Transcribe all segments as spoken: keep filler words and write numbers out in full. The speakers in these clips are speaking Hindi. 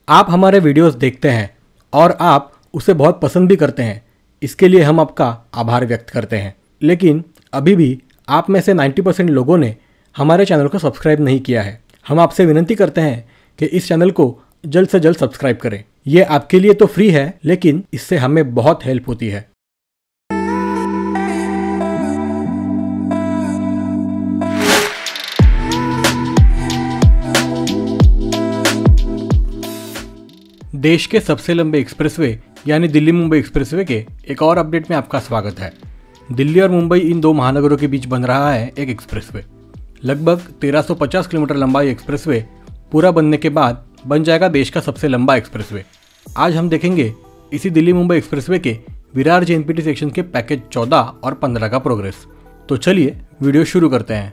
आप हमारे वीडियोस देखते हैं और आप उसे बहुत पसंद भी करते हैं, इसके लिए हम आपका आभार व्यक्त करते हैं। लेकिन अभी भी आप में से नब्बे परसेंट लोगों ने हमारे चैनल को सब्सक्राइब नहीं किया है। हम आपसे विनती करते हैं कि इस चैनल को जल्द से जल्द सब्सक्राइब करें। ये आपके लिए तो फ्री है, लेकिन इससे हमें बहुत हेल्प होती है। देश के सबसे लंबे एक्सप्रेसवे यानी दिल्ली मुंबई एक्सप्रेसवे के एक और अपडेट में आपका स्वागत है। दिल्ली और मुंबई इन दो महानगरों के बीच बन रहा है एक एक्सप्रेसवे। लगभग तेरह सौ पचास किलोमीटर लंबा ये एक्सप्रेसवे पूरा बनने के बाद बन जाएगा देश का सबसे लंबा एक्सप्रेसवे। आज हम देखेंगे इसी दिल्ली मुंबई एक्सप्रेसवे के विरार जेएनपीटी सेक्शन के पैकेज चौदह और पंद्रह का प्रोग्रेस। तो चलिए वीडियो शुरू करते हैं।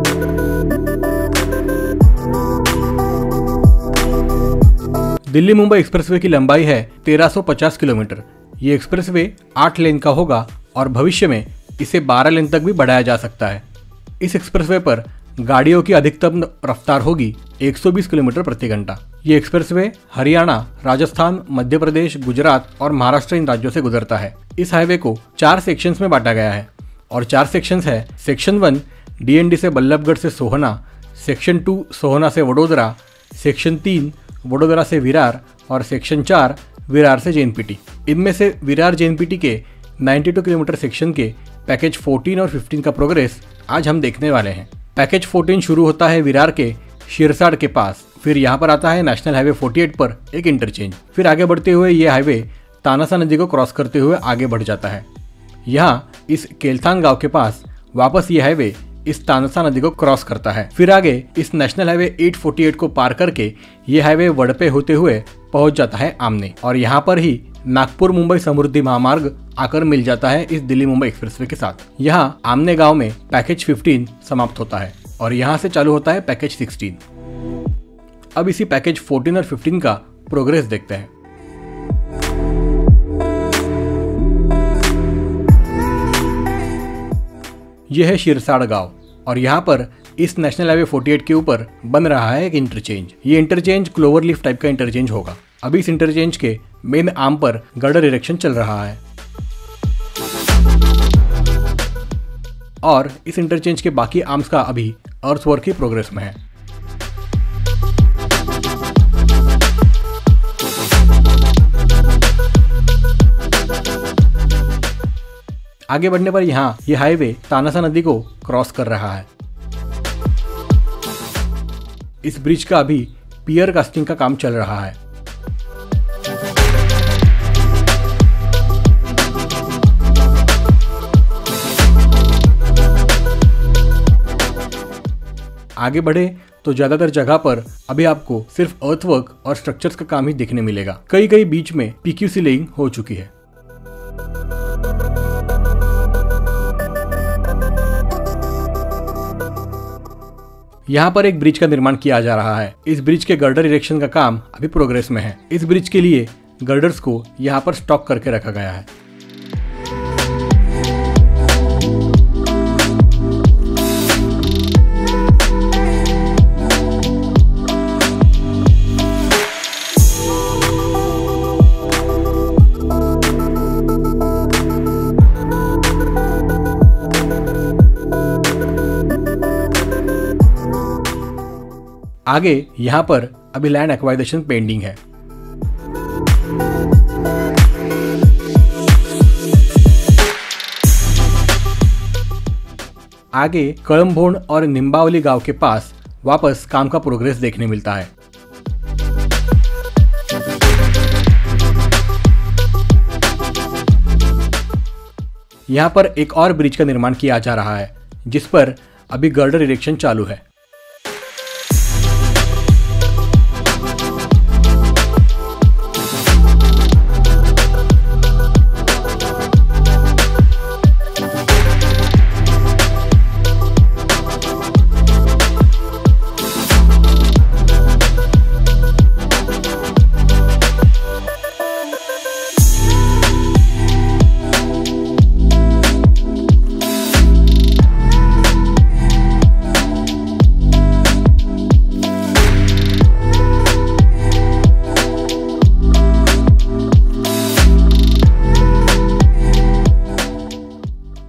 दिल्ली मुंबई एक्सप्रेसवे की लंबाई है तेरह सौ पचास किलोमीटर। ये एक्सप्रेसवे आठ लेन का होगा और भविष्य में इसे बारह लेन तक भी बढ़ाया जा सकता है। इस एक्सप्रेसवे पर गाड़ियों की अधिकतम रफ्तार होगी एक सौ बीस किलोमीटर प्रति घंटा। ये एक्सप्रेसवे हरियाणा, राजस्थान, मध्य प्रदेश, गुजरात और महाराष्ट्र इन राज्यों से गुजरता है। इस हाईवे को चार सेक्शंस में बांटा गया है और चार सेक्शंस है। सेक्शन वन डीएनडी से बल्लभगढ़ से सोहना, सेक्शन टू सोहना से वडोदरा, सेक्शन तीन वडोदरा से विरार और सेक्शन चार विरार से जेएनपीटी। इनमें से विरार जेएनपीटी के बानवे किलोमीटर सेक्शन के पैकेज चौदह और पंद्रह का प्रोग्रेस आज हम देखने वाले हैं। पैकेज चौदह शुरू होता है विरार के शिरसाड़ के पास, फिर यहाँ पर आता है नेशनल हाईवे अड़तालीस पर एक इंटरचेंज। फिर आगे बढ़ते हुए ये हाईवे तानासा नदी को क्रॉस करते हुए आगे बढ़ जाता है। यहाँ इस केलथान गांव के पास वापस ये हाईवे इस तानसा नदी को क्रॉस करता है। फिर आगे इस नेशनल हाईवे आठ सौ अड़तालीस को पार करके ये हाईवे वड़पे होते हुए पहुंच जाता है आमने और यहाँ पर ही नागपुर मुंबई समृद्धि महामार्ग आकर मिल जाता है इस दिल्ली मुंबई एक्सप्रेसवे के साथ। यहाँ आमने गांव में पैकेज पंद्रह समाप्त होता है और यहाँ से चालू होता है पैकेज सोलह। अब इसी पैकेज चौदह और पंद्रह का प्रोग्रेस देखते हैं। यह है शिरसाड़ गांव और यहाँ पर इस नेशनल हाईवे अड़तालीस के ऊपर बन रहा है एक इंटरचेंज। ये इंटरचेंज क्लोवर लीफ टाइप का इंटरचेंज होगा। अभी इस इंटरचेंज के मेन आर्म पर गर्डर इरेक्शन चल रहा है और इस इंटरचेंज के बाकी आर्म्स का अभी अर्थवर्क की प्रोग्रेस में है। आगे बढ़ने पर यहाँ ये हाईवे तानासा नदी को क्रॉस कर रहा है। इस ब्रिज का अभी पियर कास्टिंग का काम चल रहा है। आगे बढ़े तो ज्यादातर जगह पर अभी आपको सिर्फ अर्थवर्क और स्ट्रक्चर्स का काम ही देखने मिलेगा। कई कई बीच में पीक्यूसी लेइंग हो चुकी है। यहाँ पर एक ब्रिज का निर्माण किया जा रहा है। इस ब्रिज के गर्डर इरेक्शन का काम अभी प्रोग्रेस में है। इस ब्रिज के लिए गर्डर्स को यहाँ पर स्टॉक करके रखा गया है। आगे यहाँ पर अभी लैंड एक्वाइजेशन पेंडिंग है। आगे कळंभोण और निंबावली गांव के पास वापस काम का प्रोग्रेस देखने मिलता है। यहाँ पर एक और ब्रिज का निर्माण किया जा रहा है जिस पर अभी गर्डर इरेक्शन चालू है।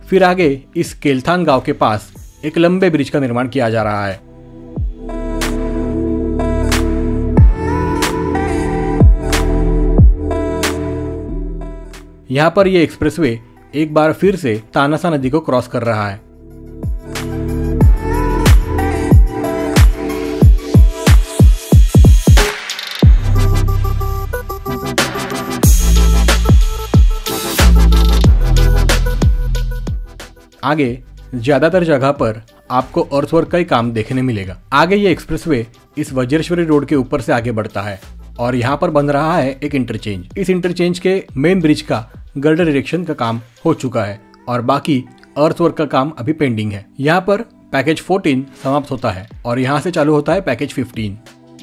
फिर आगे इस केलथान गांव के पास एक लंबे ब्रिज का निर्माण किया जा रहा है। यहाँ पर यह एक्सप्रेसवे एक बार फिर से तानासा नदी को क्रॉस कर रहा है। आगे ज्यादातर जगह पर आपको अर्थवर्क का ही काम देखने मिलेगा। आगे ये एक्सप्रेसवे इस वज्रेश्वरी रोड के ऊपर से आगे बढ़ता है और यहाँ पर बन रहा है एक इंटरचेंज। इस इंटरचेंज के मेन ब्रिज का गर्डर इरेक्शन का काम हो चुका है और बाकी अर्थवर्क का काम अभी पेंडिंग है। यहाँ पर पैकेज चौदह समाप्त होता है और यहाँ से चालू होता है पैकेज पंद्रह।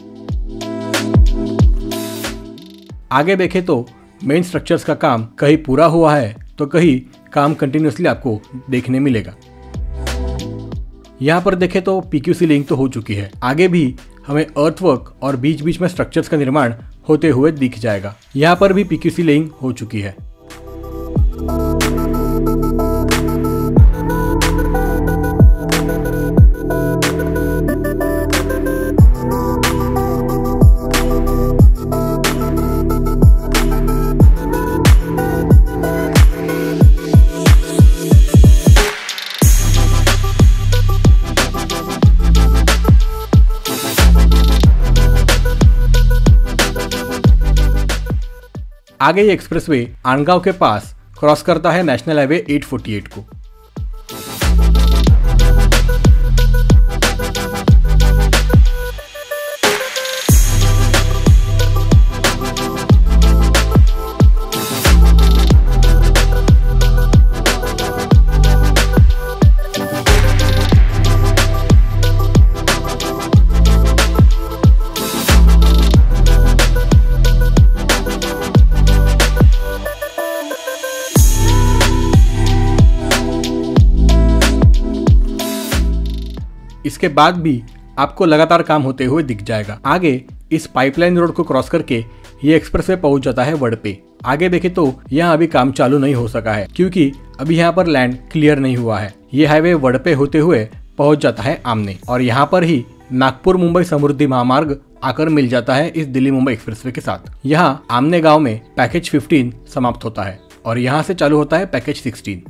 आगे देखें तो मेन स्ट्रक्चर्स का काम कहीं पूरा हुआ है तो कहीं काम कंटिन्यूसली आपको देखने मिलेगा। यहाँ पर देखें तो पीक्यू सीलिंग तो हो चुकी है। आगे भी हमें अर्थवर्क और बीच बीच में स्ट्रक्चर्स का निर्माण होते हुए दिख जाएगा। यहाँ पर भी पीक्यू सीलिंग हो चुकी है। आगे ये एक्सप्रेसवे आनगांव के पास क्रॉस करता है नेशनल हाईवे आठ सौ अड़तालीस को। इसके बाद भी आपको लगातार काम होते हुए दिख जाएगा। आगे इस पाइपलाइन रोड को क्रॉस करके ये एक्सप्रेसवे पहुंच जाता है वड़पे। आगे देखें तो यहाँ अभी काम चालू नहीं हो सका है क्योंकि अभी यहाँ पर लैंड क्लियर नहीं हुआ है। ये हाईवे वड़पे होते हुए पहुंच जाता है आमने और यहाँ पर ही नागपुर मुंबई समृद्धि महामार्ग आकर मिल जाता है इस दिल्ली मुंबई एक्सप्रेसवे के साथ। यहाँ आमने गांव में पैकेज पंद्रह समाप्त होता है और यहाँ से चालू होता है पैकेज सोलह।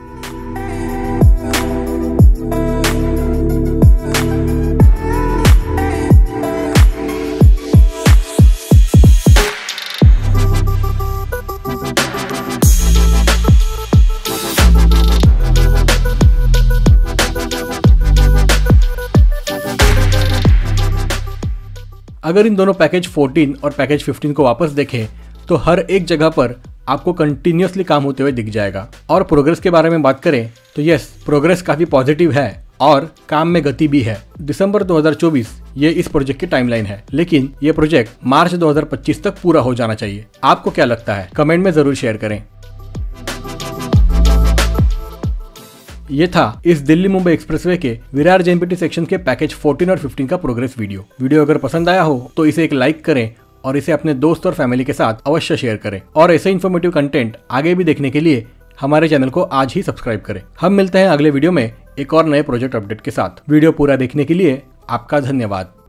अगर इन दोनों पैकेज चौदह और पैकेज पंद्रह को वापस देखें तो हर एक जगह पर आपको कंटिन्यूसली काम होते हुए दिख जाएगा। और प्रोग्रेस के बारे में बात करें तो यस, प्रोग्रेस काफी पॉजिटिव है और काम में गति भी है। दिसंबर दो हज़ार चौबीस ये इस प्रोजेक्ट की टाइमलाइन है, लेकिन ये प्रोजेक्ट मार्च दो हज़ार पच्चीस तक पूरा हो जाना चाहिए। आपको क्या लगता है? कमेंट में जरूर शेयर करें। ये था इस दिल्ली मुंबई एक्सप्रेसवे के विरार जेएनपीटी सेक्शन के पैकेज चौदह और पंद्रह का प्रोग्रेस वीडियो। वीडियो अगर पसंद आया हो तो इसे एक लाइक करें और इसे अपने दोस्त और फैमिली के साथ अवश्य शेयर करें। और ऐसे इन्फॉर्मेटिव कंटेंट आगे भी देखने के लिए हमारे चैनल को आज ही सब्सक्राइब करें। हम मिलते हैं अगले वीडियो में एक और नए प्रोजेक्ट अपडेट के साथ। वीडियो पूरा देखने के लिए आपका धन्यवाद।